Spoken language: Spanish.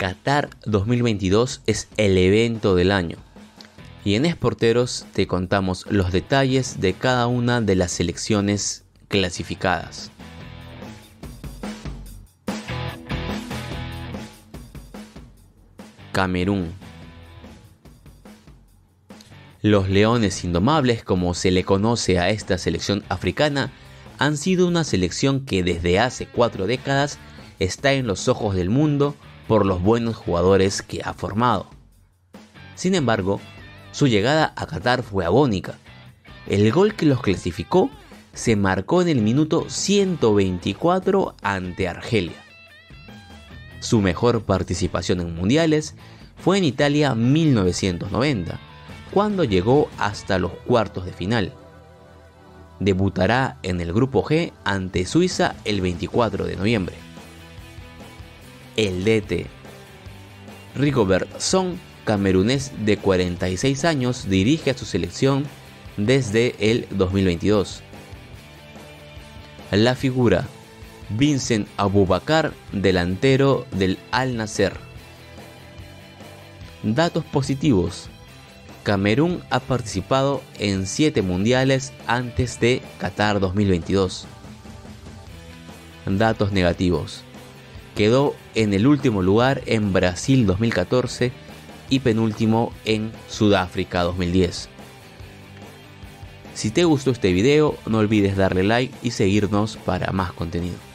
Qatar 2022 es el evento del año. Y en Esporteros te contamos los detalles de cada una de las selecciones clasificadas. Camerún. Los Leones Indomables, como se le conoce a esta selección africana, han sido una selección que desde hace 4 décadas está en los ojos del mundo por los buenos jugadores que ha formado. Sin embargo, su llegada a Qatar fue agónica. El gol que los clasificó se marcó en el minuto 124 ante Argelia. Su mejor participación en mundiales fue en Italia 1990, cuando llegó hasta los cuartos de final. Debutará en el Grupo G ante Suiza el 24 de noviembre. El DT Rigobert Song, camerunés de 46 años, dirige a su selección desde el 2022. La figura Vincent Aboubakar, delantero del Al Nassr. Datos positivos. Camerún ha participado en 7 mundiales antes de Qatar 2022. Datos negativos. Quedó en el último lugar en Brasil 2014 y penúltimo en Sudáfrica 2010. Si te gustó este video, no olvides darle like y seguirnos para más contenido.